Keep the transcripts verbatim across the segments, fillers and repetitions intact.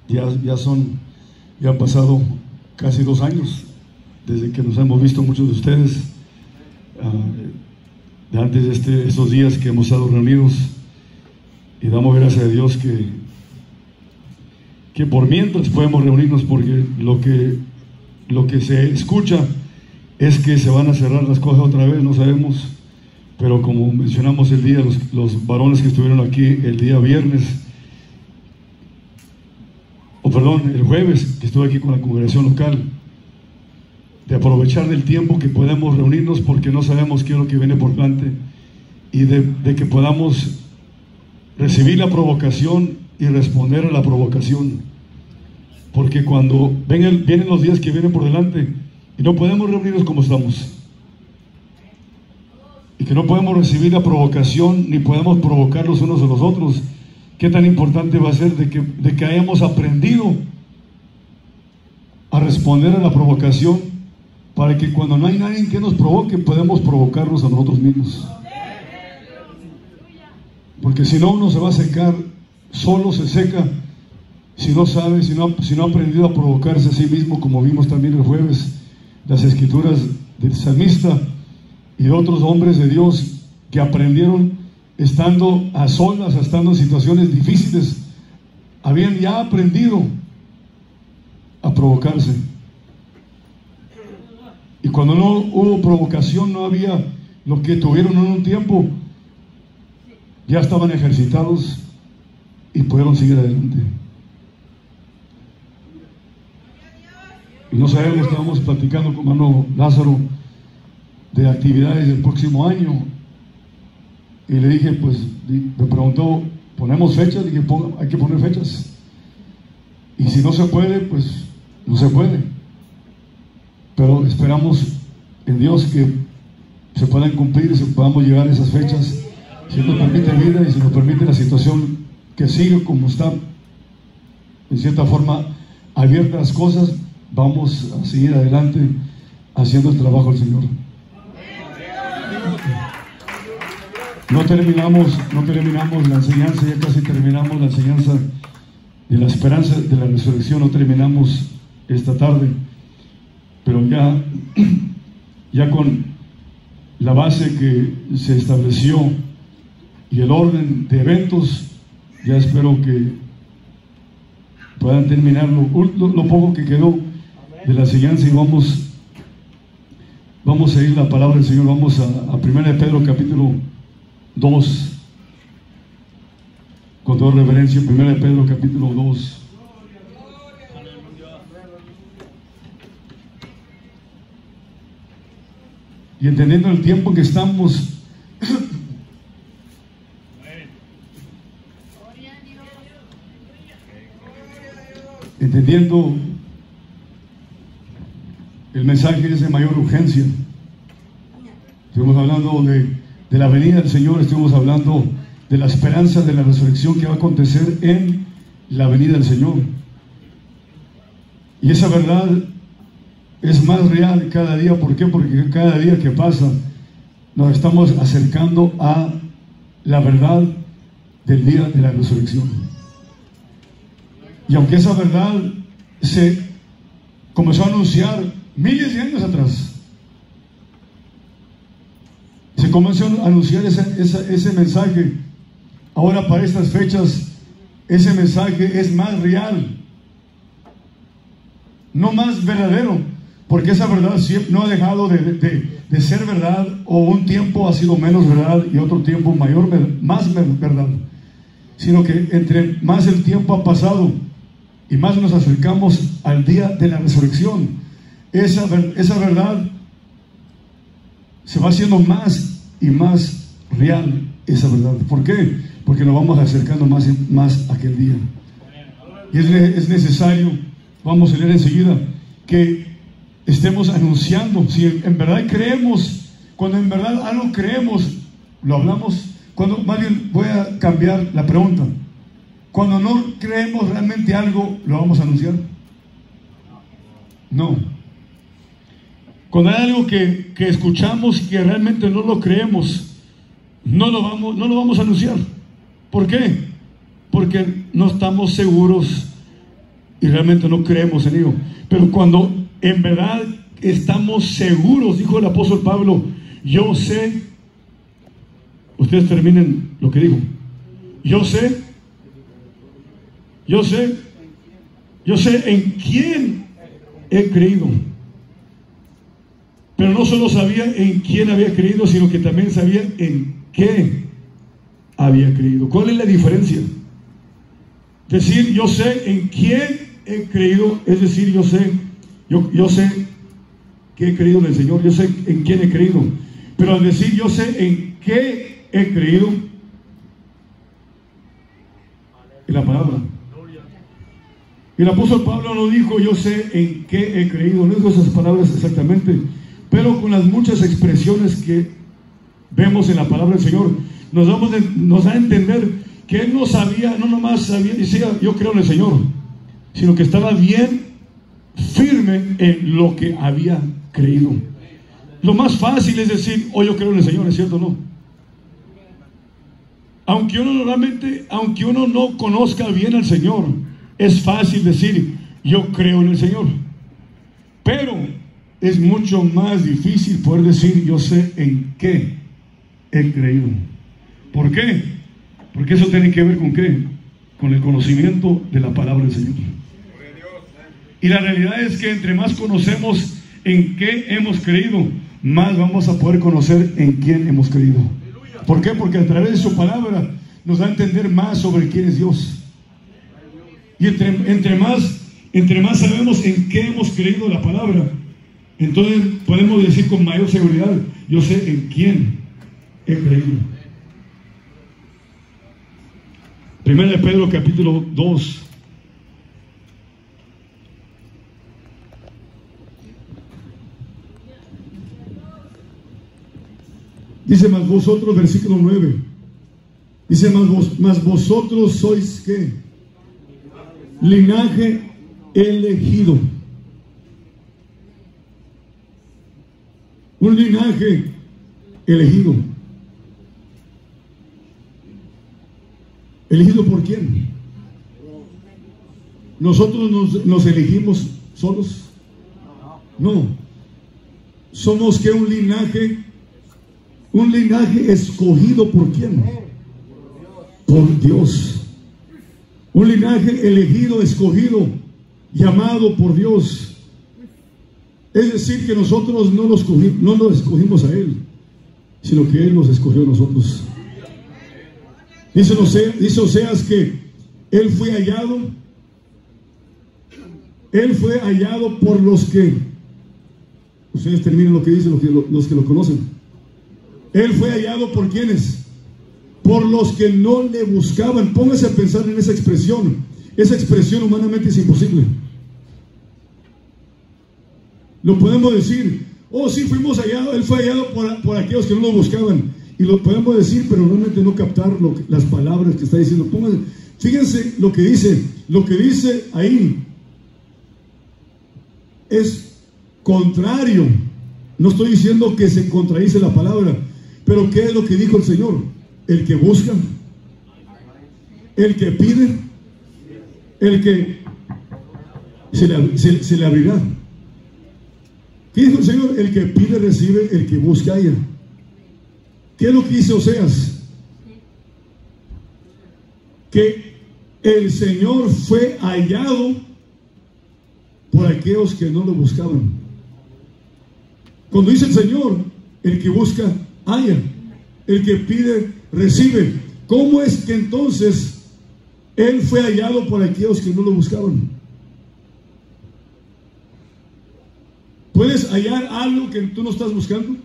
Ya, ya son, ya han pasado casi dos años desde que nos hemos visto muchos de ustedes, uh, de antes de este, estos días que hemos estado reunidos, y damos gracias a Dios que, que por mientras podemos reunirnos, porque lo que, lo que se escucha es que se van a cerrar las cosas otra vez, no sabemos, pero como mencionamos el día, los, los varones que estuvieron aquí el día viernes, o perdón, el jueves, que estuve aquí con la congregación local, de aprovechar del tiempo que podemos reunirnos, porque no sabemos qué es lo que viene por delante, y de, de que podamos recibir la provocación y responder a la provocación, porque cuando ven el, vienen los días que vienen por delante y no podemos reunirnos como estamos, y que no podemos recibir la provocación ni podemos provocar los unos a los otros, qué tan importante va a ser de que, de que hayamos aprendido a responder a la provocación, para que cuando no hay nadie que nos provoque, podemos provocarnos a nosotros mismos. Porque si no, uno se va a secar, solo se seca, si no sabe, si no, si no ha aprendido a provocarse a sí mismo, como vimos también el jueves, las escrituras del salmista y de otros hombres de Dios que aprendieron estando a solas, estando en situaciones difíciles, habían ya aprendido a provocarse. Y cuando no hubo provocación, no había lo que tuvieron en un tiempo, ya estaban ejercitados y pudieron seguir adelante. Y no sabemos, estábamos platicando con hermano Lázaro de actividades del próximo año, y le dije, pues, me preguntó, ¿ponemos fechas? Dije, ponga, hay que poner fechas, y si no se puede, pues no se puede, pero esperamos en Dios que se puedan cumplir y se podamos llegar a esas fechas, si nos permite vida y si nos permite la situación que sigue como está, en cierta forma abiertas las cosas, vamos a seguir adelante haciendo el trabajo del Señor. No terminamos, no terminamos la enseñanza, ya casi terminamos la enseñanza de la esperanza de la resurrección, no terminamos esta tarde, pero ya, ya con la base que se estableció y el orden de eventos, ya espero que puedan terminar lo, lo, lo poco que quedó de la enseñanza, y vamos, vamos a ir la palabra del Señor. Vamos a, a primera de Pedro capítulo dos, con toda reverencia, primera de Pedro capítulo dos. Y entendiendo el tiempo que estamos, entendiendo el mensaje es de mayor urgencia. Estuvimos hablando de, de la venida del Señor, estuvimos hablando de la esperanza de la resurrección que va a acontecer en la venida del Señor. Y esa verdad es más real cada día. ¿Por qué? Porque cada día que pasa nos estamos acercando a la verdad del día de la resurrección. Y aunque esa verdad se comenzó a anunciar miles de años atrás, se comenzó a anunciar ese, ese, ese mensaje, ahora para estas fechas ese mensaje es más real, no más verdadero, porque esa verdad no ha dejado de, de, de ser verdad, o un tiempo ha sido menos verdad y otro tiempo mayor, más verdad, sino que entre más el tiempo ha pasado y más nos acercamos al día de la resurrección, esa, esa verdad se va haciendo más y más real, esa verdad. ¿Por qué? Porque nos vamos acercando más y más a aquel día. Y es, es necesario, vamos a leer enseguida, que estemos anunciando. Si en, en verdad creemos, cuando en verdad algo creemos, lo hablamos. Cuando, más bien voy a cambiar la pregunta. Cuando no creemos realmente algo, ¿lo vamos a anunciar? No. Cuando hay algo que, que escuchamos y que realmente no lo creemos, no lo vamos, no lo vamos a anunciar. ¿Por qué? Porque no estamos seguros y realmente no creemos en ello. Pero cuando en verdad estamos seguros, dijo el apóstol Pablo, yo sé, ustedes terminen lo que dijo, yo sé, yo sé, yo sé en quién he creído. Pero no solo sabía en quién había creído, sino que también sabía en qué había creído. ¿Cuál es la diferencia? Decir yo sé en quién he creído, es decir, yo sé, yo, yo sé que he creído en el Señor, yo sé en quién he creído. Pero al decir yo sé en qué he creído, en la palabra. El apóstol Pablo no dijo yo sé en qué he creído, no dijo esas palabras exactamente, pero con las muchas expresiones que vemos en la palabra del Señor, nos, damos de, nos da a entender que él no sabía, no nomás sabía, decía yo creo en el Señor, sino que estaba bien firme en lo que había creído. Lo más fácil es decir, oh, yo creo en el Señor, ¿es cierto o no? Aunque uno normalmente, aunque uno no conozca bien al Señor, es fácil decir, yo creo en el Señor. Pero es mucho más difícil poder decir, yo sé en qué he creído. ¿Por qué? Porque eso tiene que ver con qué? Con el conocimiento de la palabra del Señor. Y la realidad es que entre más conocemos en qué hemos creído, más vamos a poder conocer en quién hemos creído. ¿Por qué? Porque a través de su palabra nos da a entender más sobre quién es Dios. Y entre, entre, más, entre más sabemos en qué hemos creído la palabra, entonces podemos decir con mayor seguridad, yo sé en quién he creído. Primera de Pedro capítulo dos. Dice más vosotros, versículo nueve. Dice más, vos, más vosotros sois ¿qué? Linaje elegido. Un linaje elegido. ¿Elegido por quién? ¿Nosotros nos, nos elegimos solos? No. Somos que un linaje, un linaje escogido por quién? Por Dios. Un linaje elegido, escogido, llamado por Dios. Es decir, que nosotros no nos escogimos, no nos escogimos a Él, sino que Él nos escogió a nosotros. Dice Oseas, dice Oseas que Él fue hallado, Él fue hallado por los que, ustedes terminan lo que dicen los que lo, los que lo conocen. Él fue hallado por quienes, por los que no le buscaban. Póngase a pensar en esa expresión. Esa expresión humanamente es imposible. Lo podemos decir, oh sí, fuimos hallados, Él fue hallado por, por aquellos que no lo buscaban. Y lo podemos decir, pero realmente no captar lo que, las palabras que está diciendo. Pónganse, fíjense lo que dice, lo que dice ahí es contrario. No estoy diciendo que se contradice la palabra, pero ¿qué es lo que dijo el Señor? El que busca, el que pide, el que se le, se, se le abrirá. ¿Qué dijo el Señor? El que pide recibe, el que busca halla. ¿Qué es lo que dice Oseas? Que el Señor fue hallado por aquellos que no lo buscaban. Cuando dice el Señor, el que busca halla, el que pide recibe. ¿Cómo es que entonces Él fue hallado por aquellos que no lo buscaban? ¿Puedes hallar algo que tú no estás buscando?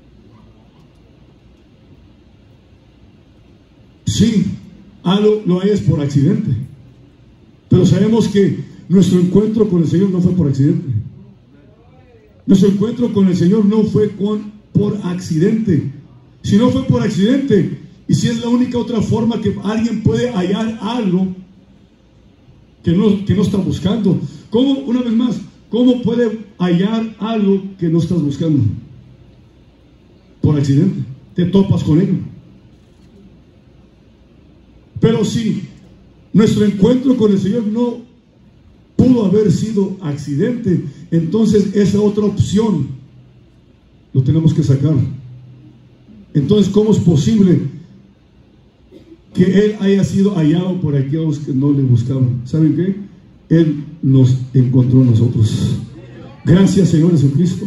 Sí, algo lo hayas por accidente. Pero sabemos que nuestro encuentro con el Señor no fue por accidente. Nuestro encuentro con el Señor no fue con, por accidente. Si no fue por accidente, y si es la única otra forma que alguien puede hallar algo que no, que no está buscando. ¿Cómo, una vez más, cómo puede hallar algo que no estás buscando? Por accidente, te topas con ello. Pero si nuestro encuentro con el Señor no pudo haber sido accidente, entonces esa otra opción lo tenemos que sacar. Entonces, ¿cómo es posible que Él haya sido hallado por aquellos que no le buscaban? ¿Saben qué? Él nos encontró a nosotros. Gracias, Señor Jesucristo.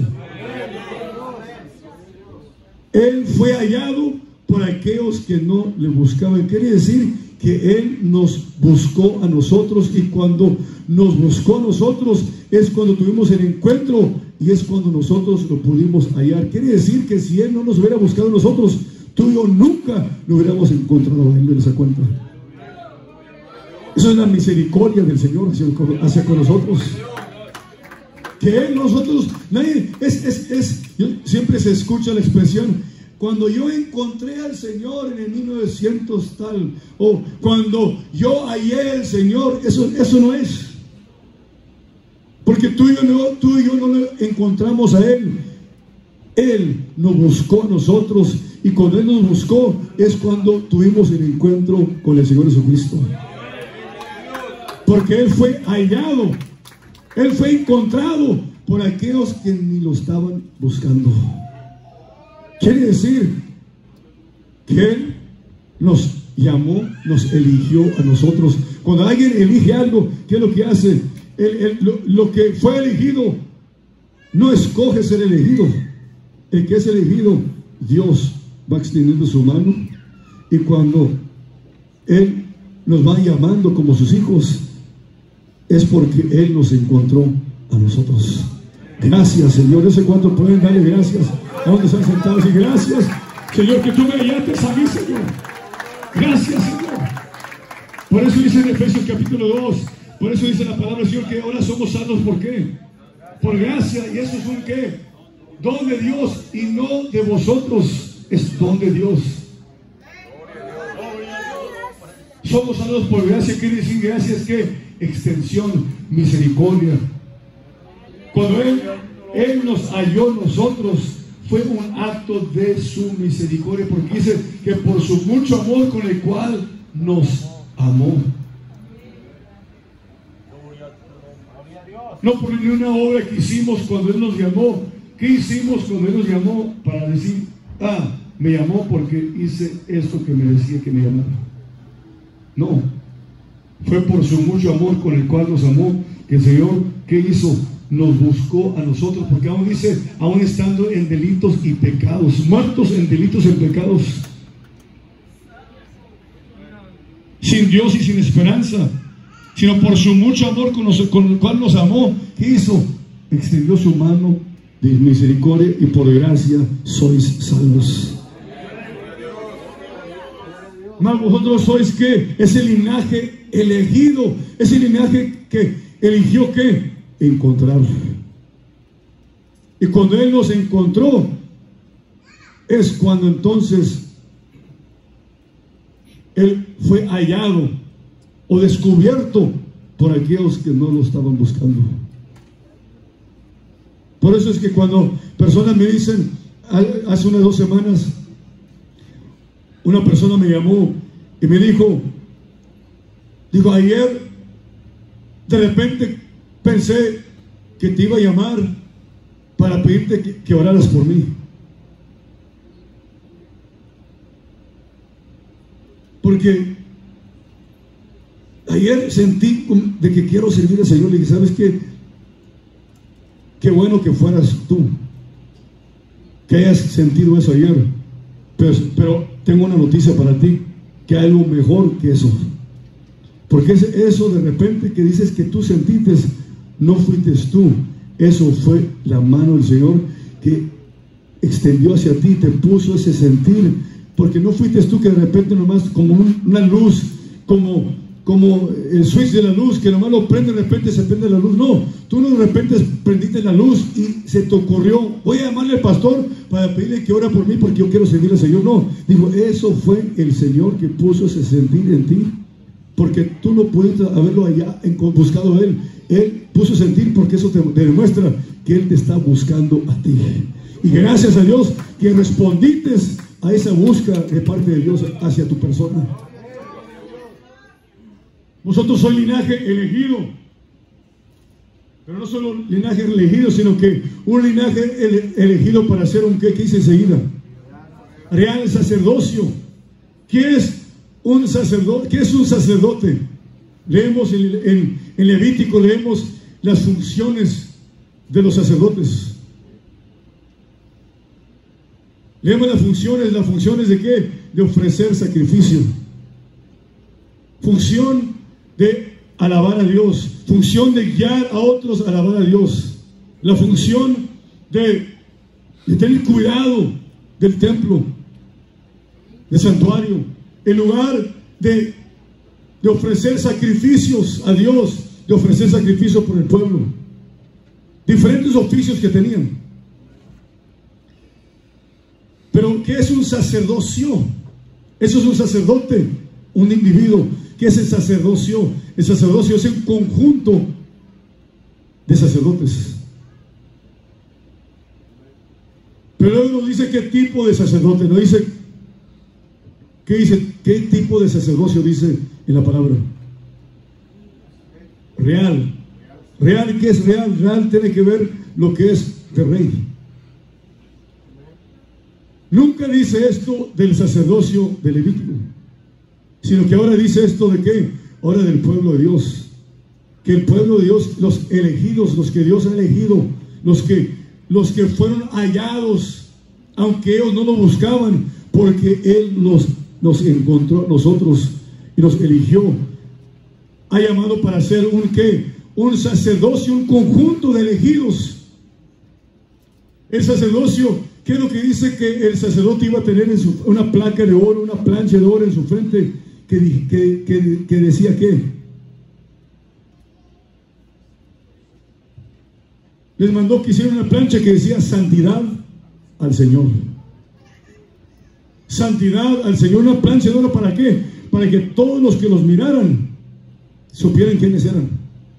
Él fue hallado por aquellos que no le buscaban. Quiere decir que Él nos buscó a nosotros, y cuando nos buscó a nosotros es cuando tuvimos el encuentro y es cuando nosotros lo pudimos hallar. Quiere decir que si Él no nos hubiera buscado a nosotros, tú y yo nunca lo hubiéramos encontrado a Él en esa cuenta. Eso es la misericordia del Señor hacia, hacia con nosotros. Que Él, nosotros, nadie, es, es, es, siempre se escucha la expresión: cuando yo encontré al Señor en el mil novecientos tal, o cuando yo hallé al Señor. Eso, eso no es. Porque tú y, yo no, tú y yo no lo encontramos a Él. Él nos buscó a nosotros, y cuando Él nos buscó es cuando tuvimos el encuentro con el Señor Jesucristo. Porque Él fue hallado, Él fue encontrado por aquellos que ni lo estaban buscando. Quiere decir que Él nos llamó, nos eligió a nosotros. Cuando alguien elige algo, ¿qué es lo que hace? Él, él, lo, lo que fue elegido no escoge ser elegido. El que es elegido, Dios va extendiendo su mano, y cuando Él nos va llamando como sus hijos, es porque Él nos encontró a nosotros. Gracias, Señor. No sé cuánto pueden darle gracias a donde están sentados. Y gracias, Señor, que tú me hallaste a mí, Señor. Gracias, Señor. Por eso dice en Efesios capítulo dos, por eso dice la palabra del Señor, que ahora somos salvos. ¿Por qué? Por gracia. Y eso es un ¿qué? Don de Dios, y no de vosotros. Es don de Dios. Somos salvos por gracia. Quiere decir gracia es que extensión, misericordia. Cuando Él, Él nos halló nosotros, fue un acto de su misericordia, porque dice que por su mucho amor con el cual nos amó. No por ninguna obra que hicimos cuando Él nos llamó. ¿Qué hicimos cuando Él nos llamó? Para decir, ah, me llamó porque hice esto que me decía que me llamó. No, fue por su mucho amor con el cual nos amó, que el Señor, ¿qué hizo? Nos buscó a nosotros, porque aún dice, aún estando en delitos y pecados, muertos en delitos y pecados, sin Dios y sin esperanza, sino por su mucho amor con, nos, con el cual nos amó, ¿qué hizo? Extendió su mano de misericordia, y por gracia sois salvos. Mas vosotros sois ¿qué? Ese linaje elegido, ese linaje que eligió ¿qué? Encontrar. Y cuando Él nos encontró, es cuando entonces Él fue hallado o descubierto por aquellos que no lo estaban buscando. Por eso es que cuando personas me dicen, hace unas dos semanas, una persona me llamó y me dijo, dijo, ayer de repente pensé que te iba a llamar para pedirte que, que oraras por mí. Porque ayer sentí de que quiero servir al Señor. Le dije, ¿sabes qué? Qué bueno que fueras tú, que hayas sentido eso ayer. Pero, pero tengo una noticia para ti, que hay algo mejor que eso. Porque es eso de repente que dices que tú sentiste, no fuiste tú. Eso fue la mano del Señor que extendió hacia ti, te puso ese sentir. Porque no fuiste tú que de repente nomás como un, una luz, como, como el switch de la luz, que nomás lo prende, de repente se prende la luz. No, tú no de repente prendiste la luz y se te ocurrió, voy a llamarle al pastor para pedirle que ora por mí porque yo quiero servir al Señor. No, digo, eso fue el Señor que puso ese sentir en ti, porque tú no pudiste haberlo allá buscado a Él. Él puso sentir, porque eso te, te demuestra que Él te está buscando a ti. Y gracias a Dios que respondiste a esa búsqueda de parte de Dios hacia tu persona. Vosotros sois linaje elegido. Pero no solo linaje elegido, sino que un linaje ele elegido para ser un qué, ¿qué dice enseguida? Real sacerdocio. ¿Qué es un sacerdote? ¿Qué es un sacerdote? Leemos en, en, en Levítico, leemos las funciones de los sacerdotes. Leemos las funciones, las funciones de qué? De ofrecer sacrificio. Función de alabar a Dios. Función de guiar a otros a alabar a Dios. La función de, de tener cuidado del templo, del santuario. El lugar de, de ofrecer sacrificios a Dios, de ofrecer sacrificios por el pueblo. Diferentes oficios que tenían. Pero ¿qué es un sacerdocio? Eso es un sacerdote, un individuo. ¿Qué es el sacerdocio? El sacerdocio es un conjunto de sacerdotes. Pero luego nos dice qué tipo de sacerdote. Nos dice, ¿qué dice? ¿Qué tipo de sacerdocio dice en la palabra? Real. Real, ¿qué es real? Real tiene que ver lo que es de rey. Nunca dice esto del sacerdocio de Levítico, sino que ahora dice esto de qué? Ahora del pueblo de Dios. Que el pueblo de Dios, los elegidos, los que Dios ha elegido, los que, los que fueron hallados, aunque ellos no lo buscaban, porque Él los, nos encontró a nosotros y nos eligió. Ha llamado para ser un qué? Un sacerdocio, un conjunto de elegidos. El sacerdocio, ¿qué es lo que dice que el sacerdote iba a tener en su, una placa de oro, una plancha de oro en su frente? Que, que, que, que decía ¿qué? Les mandó que hicieran una plancha que decía santidad al Señor. Santidad al Señor, una plancha de oro, ¿para qué? Para que todos los que los miraran supieran quiénes eran.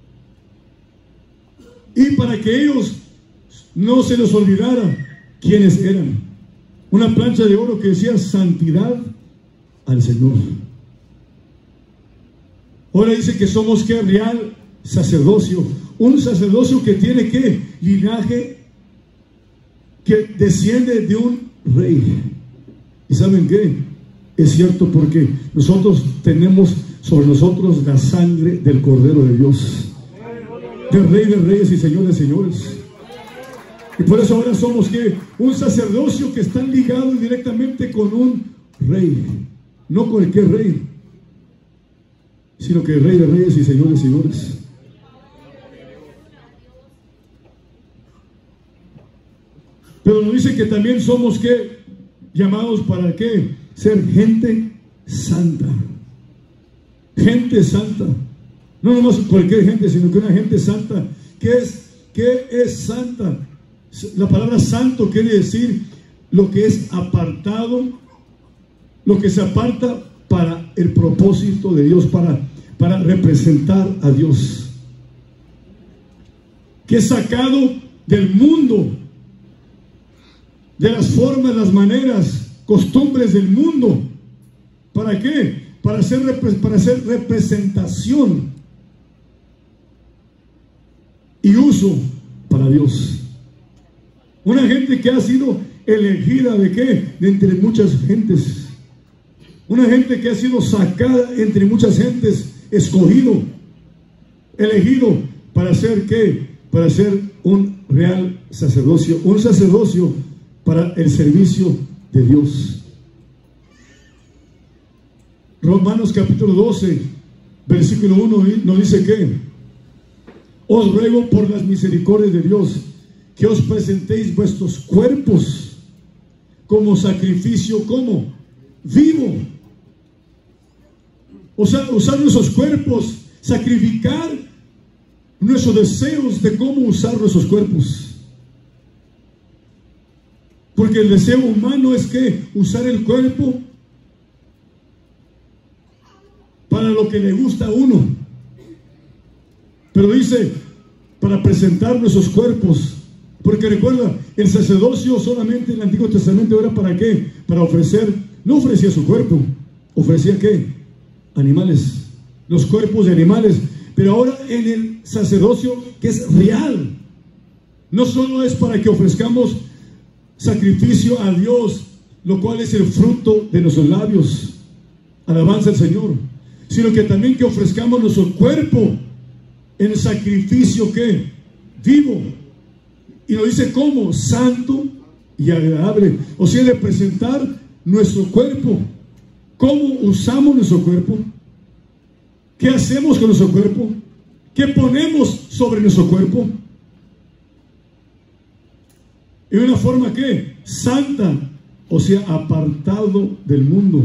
Y para que ellos no se les olvidara quiénes eran. Una plancha de oro que decía santidad al Señor. Ahora dice que somos ¿qué? Real sacerdocio. Un sacerdocio que tiene ¿qué? Linaje que desciende de un rey. ¿Y saben qué? Es cierto, porque nosotros tenemos sobre nosotros la sangre del Cordero de Dios, del Rey de Reyes y Señor de Señores. Y por eso ahora somos ¿qué? Un sacerdocio que está ligado directamente con un rey. No cualquier rey, sino que el Rey de Reyes y Señor de Señores. Pero nos dice que también somos ¿qué? Llamados para ¿qué? Ser gente santa. Gente santa. No nomás cualquier gente, sino que una gente santa. ¿Qué es, qué es santa? La palabra santo quiere decir lo que es apartado, lo que se aparta para el propósito de Dios, para, para representar a Dios. Que es sacado del mundo, de las formas, las maneras, costumbres del mundo. ¿Para qué? Para hacer, para hacer representación y uso para Dios. Una gente que ha sido elegida ¿de qué? De entre muchas gentes. Una gente que ha sido sacada entre muchas gentes, escogido, elegido para ser ¿qué? Para ser un real sacerdocio, un sacerdocio para el servicio de Dios. Romanos capítulo doce, versículo uno nos dice que os ruego por las misericordias de Dios que os presentéis vuestros cuerpos como sacrificio, como vivo. O sea, usar nuestros cuerpos, sacrificar nuestros deseos de cómo usar nuestros cuerpos. Porque el deseo humano es que usar el cuerpo para lo que le gusta a uno. Pero dice, para presentar nuestros cuerpos. Porque recuerda, el sacerdocio solamente en el Antiguo Testamento era para qué? Para ofrecer, no ofrecía su cuerpo, ofrecía qué? Animales. Los cuerpos de animales pero ahora en el sacerdocio que es real. No solo es para que ofrezcamos sacrificio a Dios, lo cual es el fruto de nuestros labios, alabanza al Señor, sino que también que ofrezcamos nuestro cuerpo en sacrificio que vivo. Y nos dice cómo, santo y agradable. O sea, de presentar nuestro cuerpo. ¿Cómo usamos nuestro cuerpo? ¿Qué hacemos con nuestro cuerpo? ¿Qué ponemos sobre nuestro cuerpo? En una forma que santa, o sea, apartado del mundo,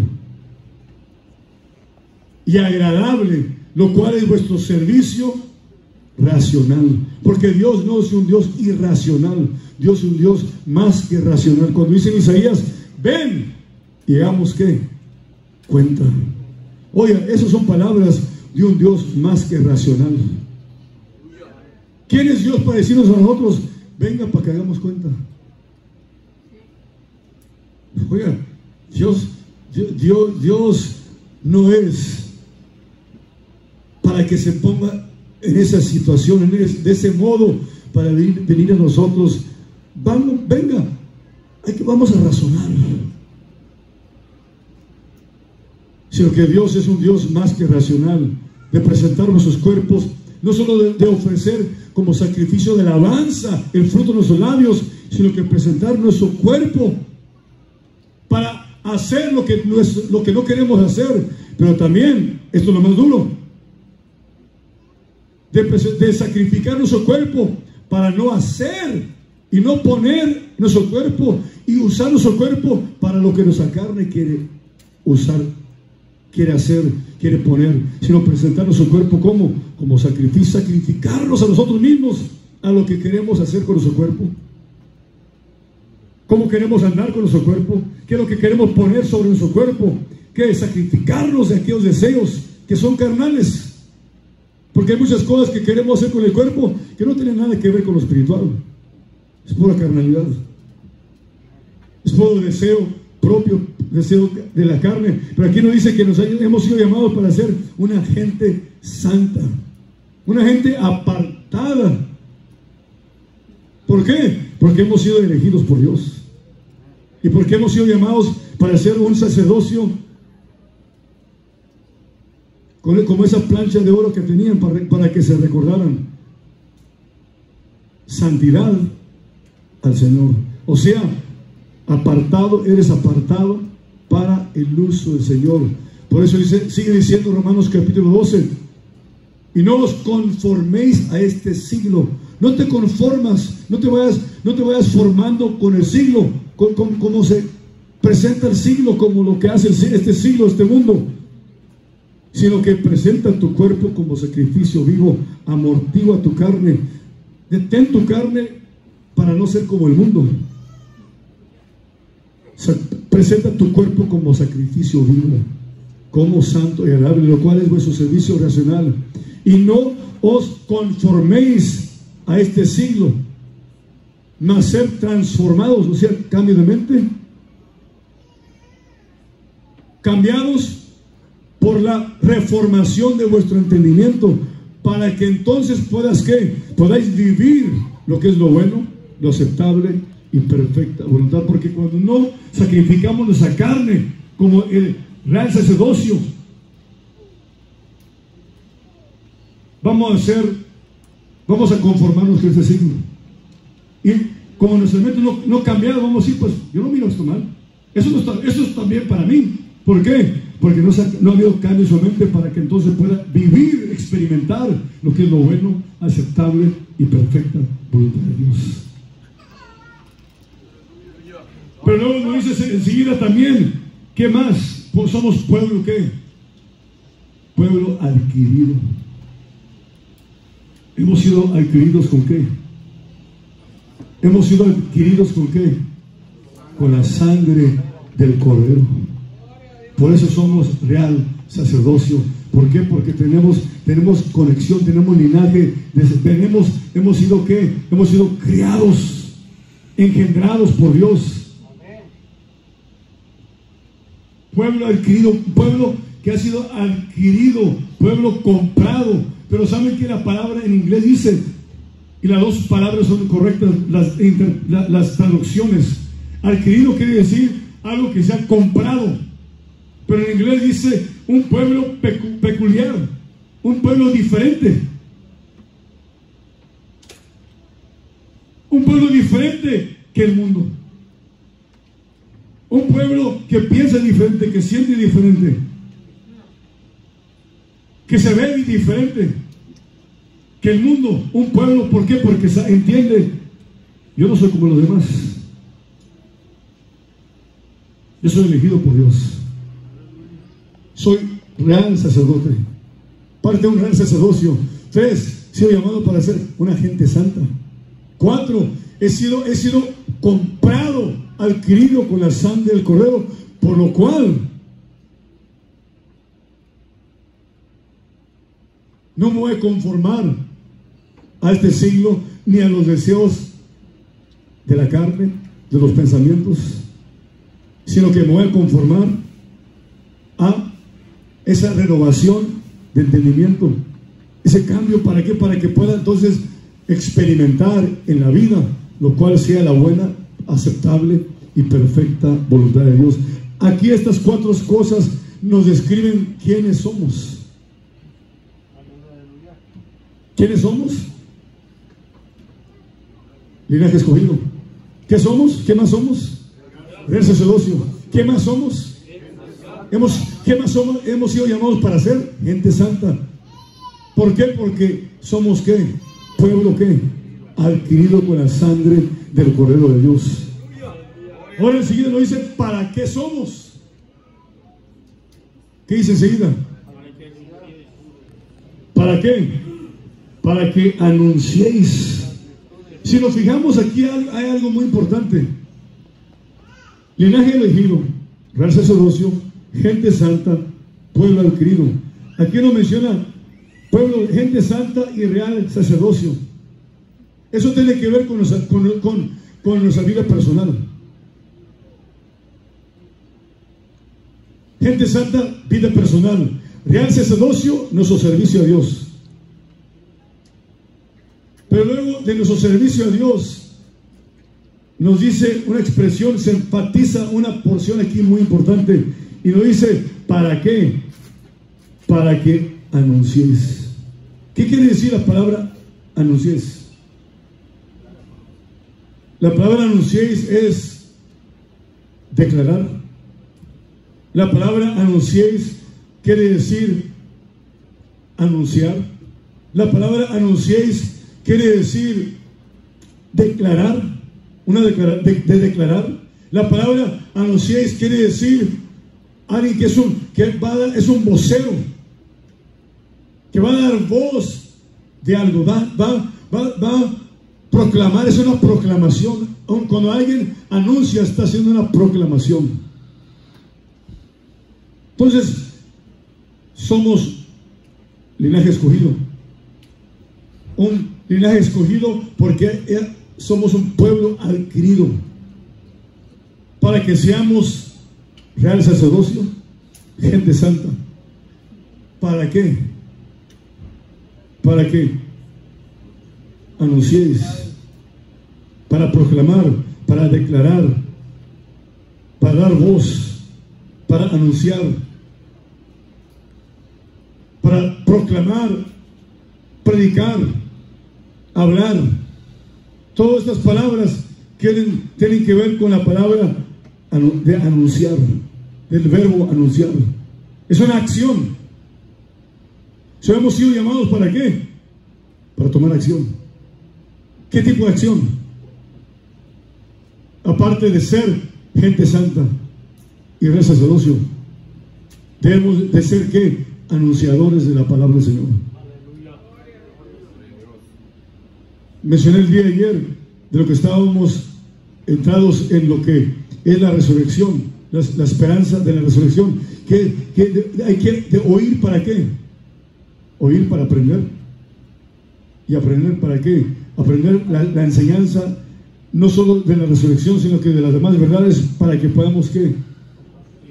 y agradable, lo cual es vuestro servicio racional, porque Dios no es un Dios irracional, Dios es un Dios más que racional. Cuando dice en Isaías, ven y hagamos ¿qué? Cuenta. Oiga, esas son palabras de un Dios más que racional. ¿Quién es Dios para decirnos a nosotros, venga para que hagamos cuenta? Oiga, Dios, Dios, Dios no es para que se ponga en esa situación, en ese, de ese modo, para venir, venir a nosotros. Vamos, venga, hay que, vamos a razonar. Sino que Dios es un Dios más que racional, de presentar nuestros cuerpos, no solo de, de ofrecer como sacrificio de alabanza el fruto de nuestros labios, sino que presentar nuestro cuerpo para hacer lo que, lo que no queremos hacer. Pero también, esto es lo más duro, de, de sacrificar nuestro cuerpo para no hacer y no poner nuestro cuerpo y usar nuestro cuerpo para lo que nuestra carne quiere usar, quiere hacer, quiere poner, sino presentar nuestro cuerpo como, como sacrificio, sacrificarnos a nosotros mismos a lo que queremos hacer con nuestro cuerpo. ¿Cómo queremos andar con nuestro cuerpo? ¿Qué es lo que queremos poner sobre nuestro cuerpo? ¿Qué es sacrificarnos de aquellos deseos que son carnales? Porque hay muchas cosas que queremos hacer con el cuerpo que no tienen nada que ver con lo espiritual. Es pura carnalidad. Es puro deseo propio, deseo de la carne. Pero aquí nos dice que nos hemos sido llamados para ser una gente santa, una gente apartada. ¿Por qué? Porque hemos sido elegidos por Dios. Y porque hemos sido llamados para ser un sacerdocio como esa plancha de oro que tenían para, para que se recordaran. Santidad al Señor. O sea, apartado, eres apartado para el uso del Señor. Por eso dice, sigue diciendo Romanos capítulo doce, y no os conforméis a este siglo. No te conformas, no te vayas, no te vayas formando con el siglo, con, con, como se presenta el siglo, como lo que hace el, este siglo, este mundo, sino que presenta tu cuerpo como sacrificio vivo, amortigua tu carne, detén tu carne para no ser como el mundo. Presenta tu cuerpo como sacrificio vivo, como santo y agradable, lo cual es vuestro servicio racional. Y no os conforméis a este siglo, mas ser transformados, o sea, cambio de mente, cambiados por la reformación de vuestro entendimiento, para que entonces puedas, ¿qué? Podáis vivir lo que es lo bueno, lo aceptable y perfecta voluntad. Porque cuando no sacrificamos nuestra carne como el real sacerdocio, vamos a ser Vamos a conformarnos con este siglo. Y como nuestra mente no, no cambiado, vamos a decir, pues yo no miro esto mal. Eso, no está, eso es también para mí. ¿Por qué? Porque no, no ha habido cambio en su mente para que entonces pueda vivir, experimentar lo que es lo bueno, aceptable y perfecta voluntad de Dios. Pero luego nos dice enseguida también, ¿qué más? Pues somos pueblo, ¿qué? Pueblo adquirido. Hemos sido adquiridos ¿con qué? Hemos sido adquiridos ¿con qué? Con la sangre del Cordero. Por eso somos real sacerdocio. ¿Por qué? Porque tenemos, tenemos conexión, tenemos linaje, tenemos, hemos sido ¿qué? Hemos sido criados, engendrados por Dios. Pueblo adquirido, pueblo que ha sido adquirido, pueblo comprado, pero saben que la palabra en inglés dice, y las dos palabras son correctas, las, inter, la, las traducciones. Adquirido quiere decir algo que se ha comprado, pero en inglés dice un pueblo pecu, peculiar, un pueblo diferente, un pueblo diferente que el mundo, un pueblo que piensa diferente, que siente diferente, que se ve diferente que el mundo. Un pueblo, ¿por qué? Porque entiende, yo no soy como los demás, yo soy elegido por Dios, soy real sacerdote, parte de un real sacerdocio. Tres, he sido llamado para ser una gente santa. Cuatro, he sido, he sido comprado, adquirido con la sangre del Cordero, por lo cual no me voy a conformar a este siglo ni a los deseos de la carne, de los pensamientos, sino que me voy a conformar a esa renovación de entendimiento, ese cambio. ¿Para qué? Para que pueda entonces experimentar en la vida lo cual sea la buena, aceptable y perfecta voluntad de Dios. Aquí estas cuatro cosas nos describen quiénes somos. ¿Quiénes somos? Linaje escogido. ¿Qué somos? ¿Qué más somos? Real sacerdocio. ¿Qué más somos? Hemos, ¿qué más somos? Hemos sido llamados para ser gente santa. ¿Por qué? Porque somos ¿qué? Pueblo ¿qué? Adquirido con la sangre del Cordero de Dios. Ahora enseguida nos dice ¿para qué somos? ¿Qué dice enseguida? ¿Para qué? Para que anunciéis. Si nos fijamos aquí hay, hay algo muy importante. Linaje elegido, real sacerdocio, gente santa, pueblo adquirido. Aquí nos menciona pueblo, gente santa y real sacerdocio. Eso tiene que ver con nuestra, con, con, con nuestra vida personal. Gente santa, vida personal. Real sacerdocio, nuestro servicio a Dios. Pero luego de nuestro servicio a Dios, nos dice una expresión, se enfatiza una porción aquí muy importante, y nos dice, ¿para qué? Para que anunciéis. ¿Qué quiere decir la palabra anunciéis? La palabra anunciéis es declarar. La palabra anunciéis quiere decir anunciar. La palabra anunciéis quiere decir declarar, una declara, de, de declarar. La palabra anunciéis quiere decir alguien que es un, que va a dar, es un vocero, que va a dar voz de algo, va, va, va, va a proclamar, es una proclamación. Cuando alguien anuncia, está haciendo una proclamación. Entonces, somos linaje escogido. Un linaje escogido porque somos un pueblo adquirido para que seamos real sacerdocio, gente santa. ¿Para qué? Para que anunciéis, para proclamar, para declarar, para dar voz, para anunciar, para proclamar, predicar, hablar. Todas estas palabras tienen, tienen que ver con la palabra de anunciar, del verbo anunciar. Es una acción. ¿So hemos sido llamados para qué? Para tomar acción. ¿Qué tipo de acción? Aparte de ser gente santa y real sacerdocio, debemos de ser ¿qué? Anunciadores de la palabra del Señor. Mencioné el día de ayer de lo que estábamos entrados en lo que es la resurrección, la, la esperanza de la resurrección. Que, que de, hay que de oír para qué? Oír para aprender. ¿Y aprender para qué? Aprender la, la enseñanza no solo de la resurrección, sino que de las demás verdades, para que podamos ¿qué?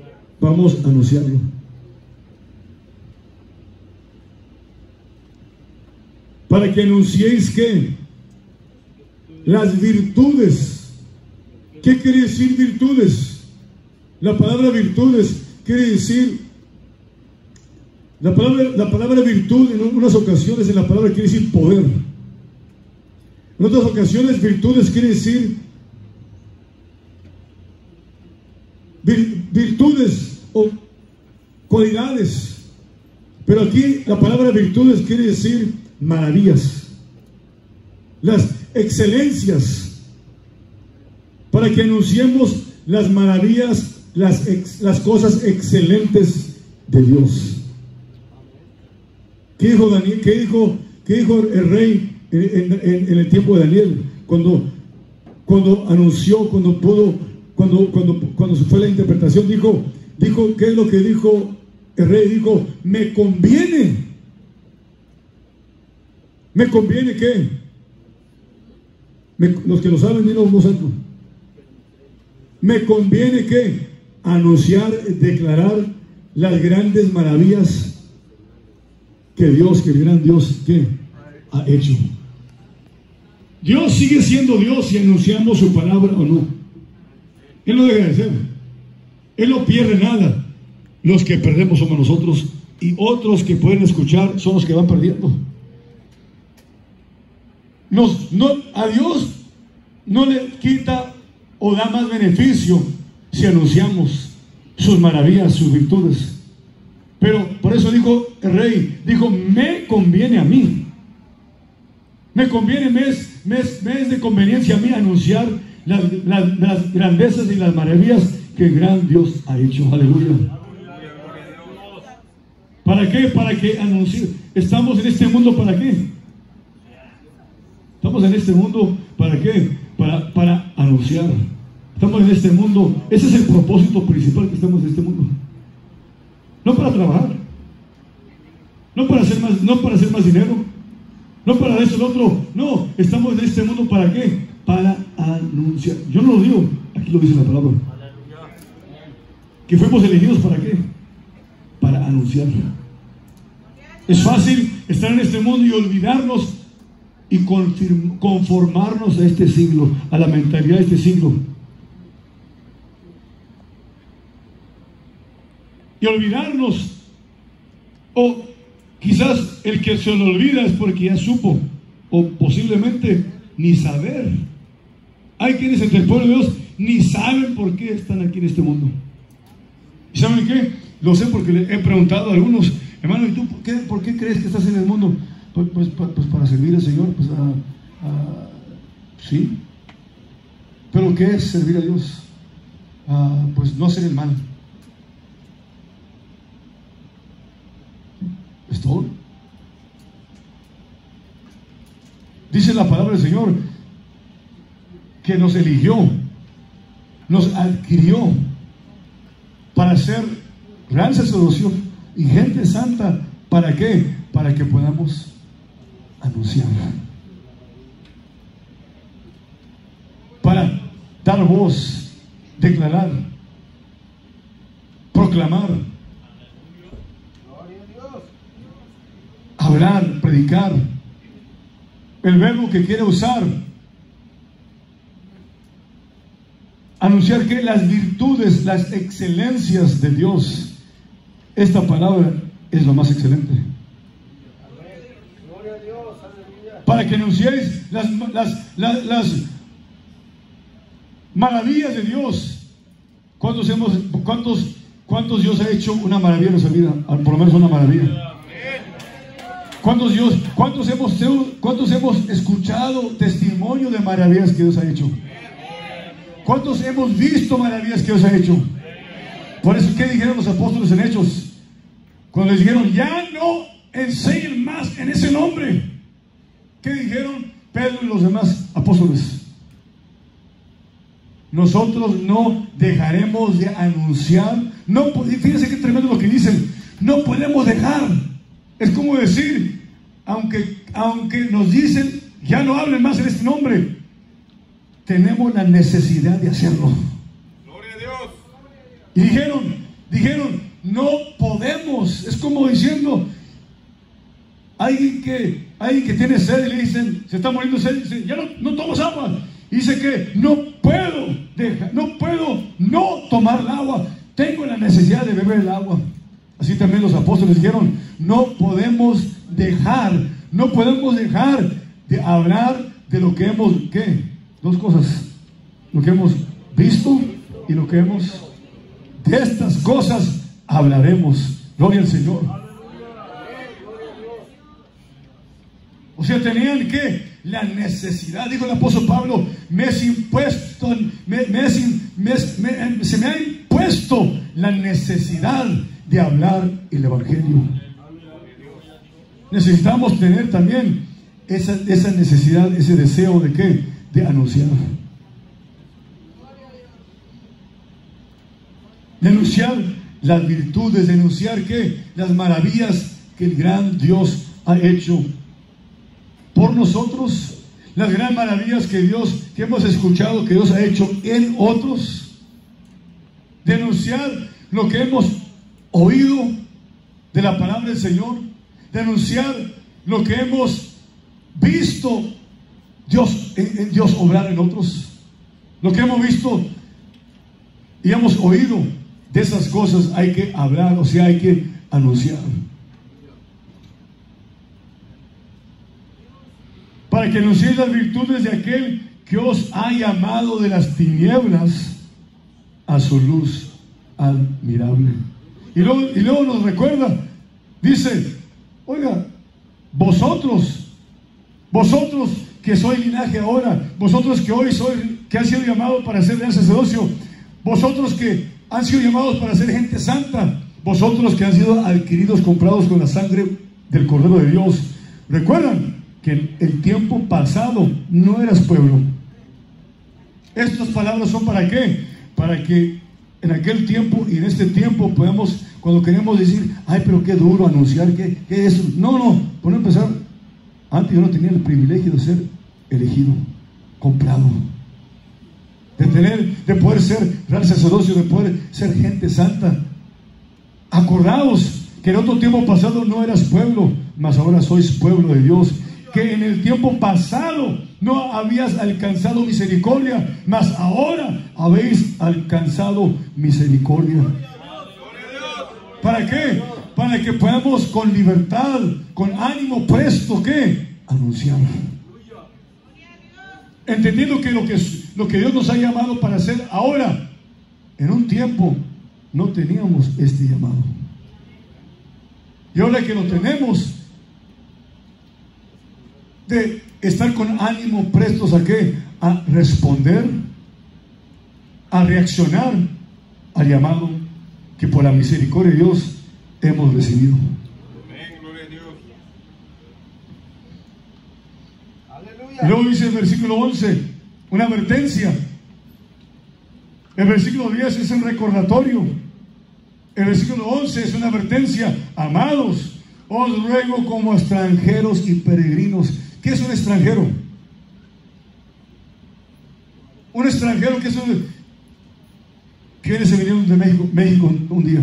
Vamos a anunciarlo. para que anunciéis ¿qué? Las virtudes. ¿Qué quiere decir virtudes? La palabra virtudes quiere decir, la palabra, la palabra virtud en unas ocasiones en la palabra quiere decir poder. En otras ocasiones virtudes quiere decir vir, virtudes o cualidades. Pero aquí la palabra virtudes quiere decir maravillas, las excelencias, para que anunciemos las maravillas, las, ex, las cosas excelentes de Dios. ¿Qué dijo Daniel? ¿Qué dijo, qué dijo el rey en, en, en el tiempo de Daniel? Cuando, cuando anunció, cuando pudo, cuando, cuando, cuando fue la interpretación, dijo, dijo, ¿qué es lo que dijo el rey? Dijo, me conviene. ¿Me conviene qué? Me, los que lo saben, dilo en voz alta. ¿Me conviene qué? Anunciar, declarar las grandes maravillas que Dios, que el gran Dios, ¿qué? Ha hecho. Dios sigue siendo Dios si anunciamos su palabra o no. Él no deja de ser. Él no pierde nada. Los que perdemos somos nosotros, y otros que pueden escuchar son los que van perdiendo. Nos, no, a Dios no le quita o da más beneficio si anunciamos sus maravillas, sus virtudes. Pero por eso dijo el rey, dijo, me conviene a mí. Me conviene, me es, me es, me es de conveniencia a mí anunciar las, las, las grandezas y las maravillas que el gran Dios ha hecho. Aleluya. ¿Para qué? Para que anuncie. Estamos en este mundo, ¿para qué? Estamos en este mundo, ¿para qué? Para, para anunciar. Estamos en este mundo. Ese es el propósito principal que estamos en este mundo. No para trabajar, no para hacer más, no para hacer más dinero, no para eso, lo otro. No, estamos en este mundo, ¿para qué? Para anunciar. Yo no lo digo, aquí lo dice la palabra. Que fuimos elegidos, ¿para qué? Para anunciar. Es fácil estar en este mundo y olvidarnos y conformarnos a este siglo, a la mentalidad de este siglo. Y olvidarnos, o quizás el que se lo olvida es porque ya supo, o posiblemente ni saber. Hay quienes entre el pueblo de Dios ni saben por qué están aquí en este mundo. ¿Y saben qué? Lo sé porque le he preguntado a algunos, hermano, ¿y tú por qué, por qué crees que estás en el mundo? Pues, pues, pues para servir al Señor, pues a, a, sí. ¿Pero qué es servir a Dios? A, pues no hacer el mal. Es todo. Dice la palabra del Señor que nos eligió, nos adquirió para ser real sacerdocio y gente santa. ¿Para qué? Para que podamos anunciar, para dar voz, declarar, proclamar, hablar, predicar, el verbo que quiere usar, anunciar que las virtudes, las excelencias de Dios. Esta palabra es lo más excelente. Para que anunciéis las, las, las, las maravillas de Dios. ¿Cuántos, hemos, cuántos, ¿Cuántos Dios ha hecho una maravilla en nuestra vida? Por lo menos una maravilla. ¿Cuántos, Dios, cuántos, hemos, ¿Cuántos hemos escuchado testimonio de maravillas que Dios ha hecho? ¿Cuántos hemos visto maravillas que Dios ha hecho? Por eso, ¿qué dijeron los apóstoles en Hechos? Cuando les dijeron, ya no enseñen más en ese nombre. ¿Qué dijeron Pedro y los demás apóstoles? Nosotros no dejaremos de anunciar. No, fíjense qué tremendo lo que dicen. No podemos dejar. Es como decir, aunque, aunque nos dicen, ya no hablen más en este nombre, tenemos la necesidad de hacerlo. Gloria a Dios. Y dijeron, dijeron, no podemos. Es como diciendo, alguien que, alguien que tiene sed y le dicen, se está muriendo de sed, y dice, ya no, no tomas agua. Y dice que no puedo dejar, no puedo no tomar el agua. Tengo la necesidad de beber el agua. Así también los apóstoles dijeron, no podemos dejar, no podemos dejar de hablar de lo que hemos, ¿qué? Dos cosas, lo que hemos visto y lo que hemos, de estas cosas hablaremos. Gloria al Señor. O sea, tenían que la necesidad, dijo el apóstol Pablo, me es impuesto, me, me es, me es, me, se me ha impuesto la necesidad de hablar el Evangelio. Necesitamos tener también esa, esa necesidad, ese deseo de qué, de anunciar. Denunciar las virtudes, denunciar que las maravillas que el gran Dios ha hecho por nosotros, las gran maravillas que Dios, que hemos escuchado que Dios ha hecho en otros. Denunciar lo que hemos oído de la palabra del Señor. Denunciar lo que hemos visto Dios, en, en Dios obrar en otros. Lo que hemos visto y hemos oído, de esas cosas hay que hablar, o sea, hay que anunciar. Para que anunciéis las virtudes de aquel que os ha llamado de las tinieblas a su luz admirable. Y luego, y luego nos recuerda, dice, oiga, vosotros, vosotros que sois linaje ahora, vosotros que hoy sois, que han sido llamados para ser real sacerdocio, vosotros que han sido llamados para ser gente santa, vosotros que han sido adquiridos, comprados con la sangre del Cordero de Dios. ¿Recuerdan que en el tiempo pasado no eras pueblo? Estas palabras son para qué? Para que en aquel tiempo y en este tiempo podamos, cuando queremos decir, ay, pero qué duro anunciar, que es eso. No, no, por no empezar, antes yo no tenía el privilegio de ser elegido, comprado, de tener, de poder ser real sacerdocio, de poder ser gente santa. Acordaos que en otro tiempo pasado no eras pueblo, mas ahora sois pueblo de Dios. Que en el tiempo pasado no habías alcanzado misericordia, mas ahora habéis alcanzado misericordia. ¿Para qué? Para que podamos con libertad, con ánimo presto, ¿qué? Anunciar. Entendiendo que lo que, lo que Dios nos ha llamado para hacer ahora, en un tiempo no teníamos este llamado. Y ahora que lo tenemos, de estar con ánimo prestos a qué, a responder, a reaccionar al llamado que por la misericordia de Dios hemos recibido. Amén, gloria a Dios. Aleluya. Y luego dice el versículo once, una advertencia. El versículo diez es un recordatorio. El versículo once es una advertencia. Amados, os ruego como extranjeros y peregrinos. ¿Qué es un extranjero? Un extranjero que es un... ¿Quiénes se vinieron de México, México un día?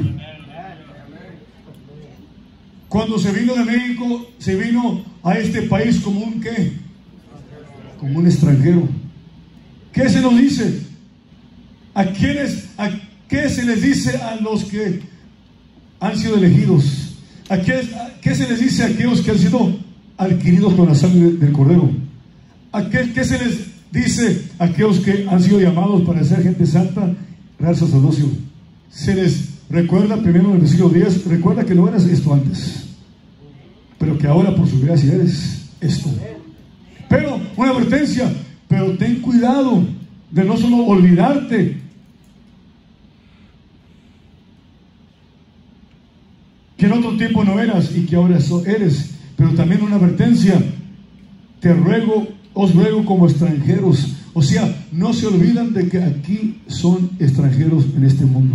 Cuando se vino de México, se vino a este país como un ¿qué? Como un extranjero. ¿Qué se nos dice? ¿A quiénes, a qué se les dice a los que han sido elegidos? ¿A qué, a qué se les dice a aquellos que han sido adquiridos con la sangre del Cordero? ¿A qué, qué se les dice a aquellos que han sido llamados para ser gente santa, real sacerdocio? Se les recuerda primero en el versículo diez, recuerda que no eras esto antes, pero que ahora por su gracia eres esto. Pero, una advertencia, pero ten cuidado de no solo olvidarte que en otro tiempo no eras y que ahora eres. Pero también una advertencia, te ruego, os ruego como extranjeros. O sea, no se olvidan de que aquí son extranjeros en este mundo.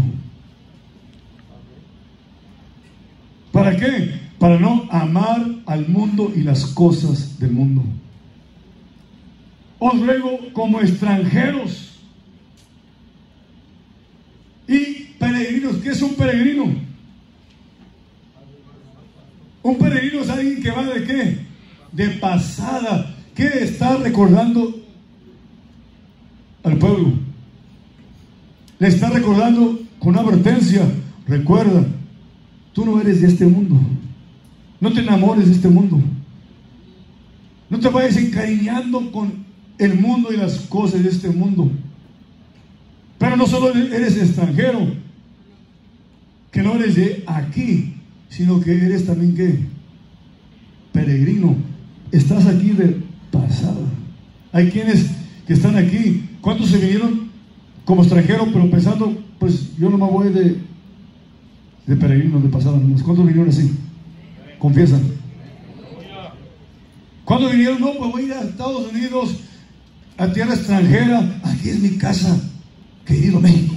¿Para qué? Para no amar al mundo y las cosas del mundo. Os ruego como extranjeros y peregrinos. ¿Qué es un peregrino? Un peregrino es alguien que va de qué? De pasada. ¿Qué está recordando al pueblo? Le está recordando con advertencia. Recuerda, tú no eres de este mundo. No te enamores de este mundo. No te vayas encariñando con el mundo y las cosas de este mundo. Pero no solo eres extranjero, que no eres de aquí, sino que eres también ¿qué? Peregrino. Estás aquí de pasada. Hay quienes que están aquí. ¿Cuántos se vinieron como extranjeros, pero pensando, pues yo no me voy de, de peregrino, de pasada nomás? ¿Cuántos vinieron así? Confiesan. ¿Cuántos vinieron? No, pues voy a ir a Estados Unidos, a tierra extranjera. Aquí es mi casa, querido México.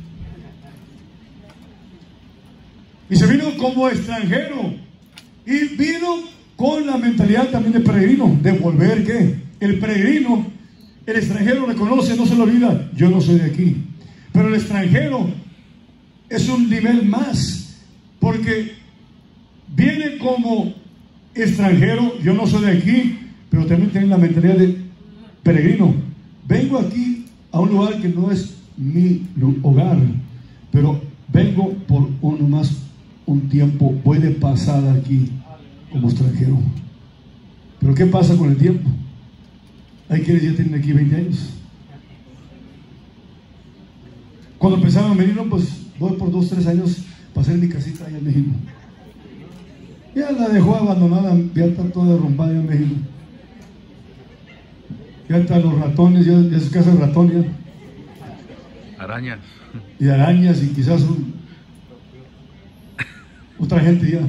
Y se vino como extranjero. Y vino con la mentalidad también de peregrino. De volver, ¿qué? El peregrino, el extranjero reconoce, no se lo olvida. Yo no soy de aquí. Pero el extranjero es un nivel más. Porque viene como extranjero. Yo no soy de aquí. Pero también tiene la mentalidad de peregrino. Vengo aquí a un lugar que no es mi hogar. Pero vengo por uno más un tiempo, voy de pasada aquí como extranjero. Pero ¿qué pasa con el tiempo? Hay quienes ya tienen aquí veinte años. Cuando empezaron a venir, no, pues voy por dos, tres años para hacer mi casita allá en México. Ya la dejó abandonada, ya está toda derrumbada allá en México. Ya están los ratones, ya, ya es casa de ratón ya. Arañas. Y arañas y quizás un otra gente ya.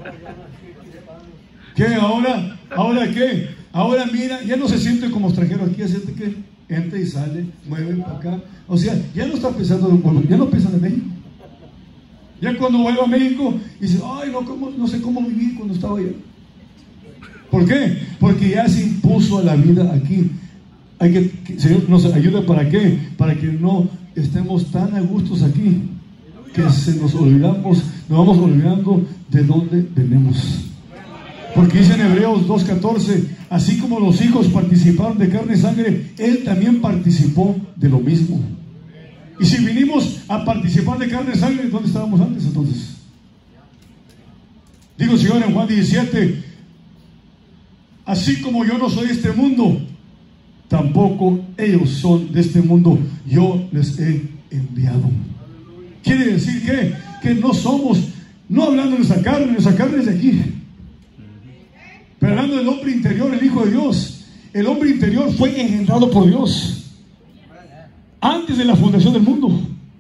¿Qué ahora? ¿Ahora qué? Ahora mira, ya no se siente como extranjero aquí, así que entra y sale, mueve para acá. O sea, ya no está pensando, ya no piensa en México. Ya cuando vuelve a México, dice, ay, no, ¿cómo, no sé cómo viví cuando estaba allá. ¿Por qué? Porque ya se impuso a la vida aquí. Hay que, que Señor nos ayude para qué? Para que no estemos tan a gustos aquí, que se nos olvidamos, nos vamos olvidando de dónde venimos. Porque dice en Hebreos dos catorce, así como los hijos participaron de carne y sangre, Él también participó de lo mismo. Y si vinimos a participar de carne y sangre, ¿dónde estábamos antes entonces? Digo, Señor, en Juan diecisiete, así como yo no soy de este mundo, tampoco ellos son de este mundo, yo les he enviado. Quiere decir que, que no somos, no hablando de nuestra carne, nuestra carne es de aquí, pero hablando del hombre interior, el Hijo de Dios. El hombre interior fue engendrado por Dios antes de la fundación del mundo.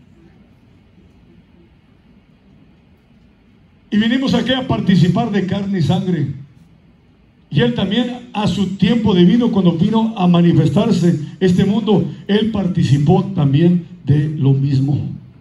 Y vinimos aquí a participar de carne y sangre. Y Él también a su tiempo debido, cuando vino a manifestarse este mundo, Él participó también de lo mismo.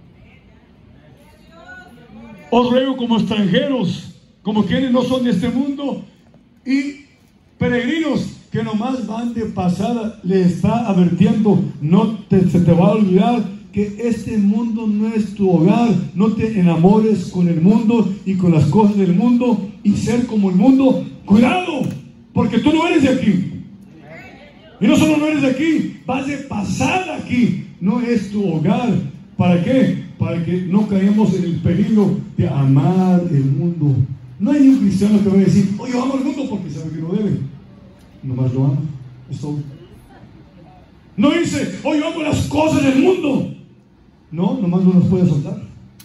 Os ruego como extranjeros, como quienes no son de este mundo, y peregrinos que nomás van de pasada, le está advirtiendo, no te, se te va a olvidar que este mundo no es tu hogar. No te enamores con el mundo y con las cosas del mundo y ser como el mundo. Cuidado, porque tú no eres de aquí. Y no solo no eres de aquí, vas de pasada aquí. No es tu hogar. ¿Para qué? Para que no caigamos en el peligro de amar el mundo. No hay ni un cristiano que vaya a decir, oye, yo amo el mundo, porque sabe que no debe. Nomás lo ama. Es todo. No dice, oye, yo amo las cosas del mundo. No, nomás no nos puede soltar.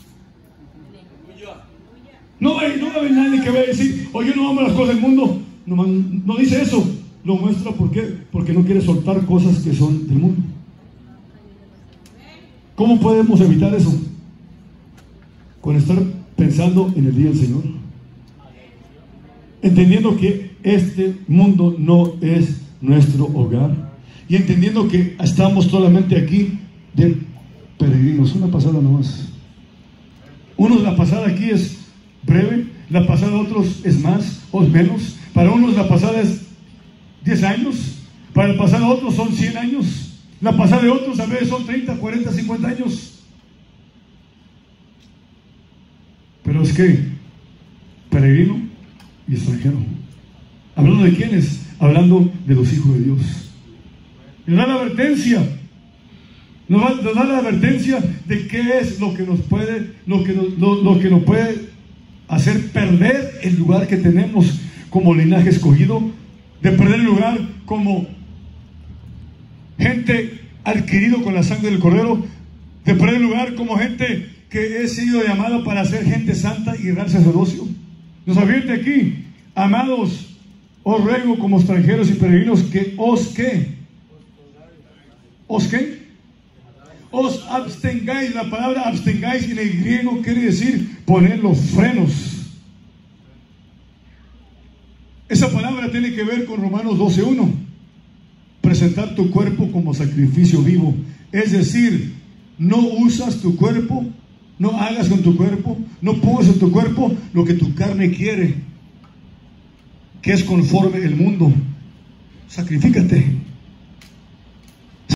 No hay, no va a haber nadie que vaya a decir, oye, yo no amo las cosas del mundo. Nomás, no dice eso. Lo muestra, ¿por qué? Porque no quiere soltar cosas que son del mundo. ¿Cómo podemos evitar eso? Con estar pensando en el día del Señor. Entendiendo que este mundo no es nuestro hogar. Y entendiendo que estamos solamente aquí de peregrinos. Una pasada nomás. Unos, la pasada aquí es breve, la pasada de otros es más o es menos. Para unos la pasada es diez años, para el pasado de otros son cien años. La pasada de otros a veces son treinta, cuarenta, cincuenta años. Pero es que peregrino y extranjero. ¿Hablando de quiénes? Hablando de los hijos de Dios. Nos da la advertencia, nos da, nos da la advertencia de qué es lo que nos puede, lo que nos, lo, lo que nos puede hacer perder el lugar que tenemos como linaje escogido, de perder el lugar como gente adquirido con la sangre del Cordero, de perder el lugar como gente que he sido llamada para ser gente santa y dar sacerdocio. Nos advierte aquí: amados, os ruego como extranjeros y peregrinos que os que os que os abstengáis. La palabra abstengáis en el griego quiere decir poner los frenos. Esa palabra tiene que ver con Romanos doce uno, presentar tu cuerpo como sacrificio vivo. Es decir, no usas tu cuerpo, no hagas con tu cuerpo, no pongas en tu cuerpo lo que tu carne quiere, que es conforme el mundo. Sacrifícate.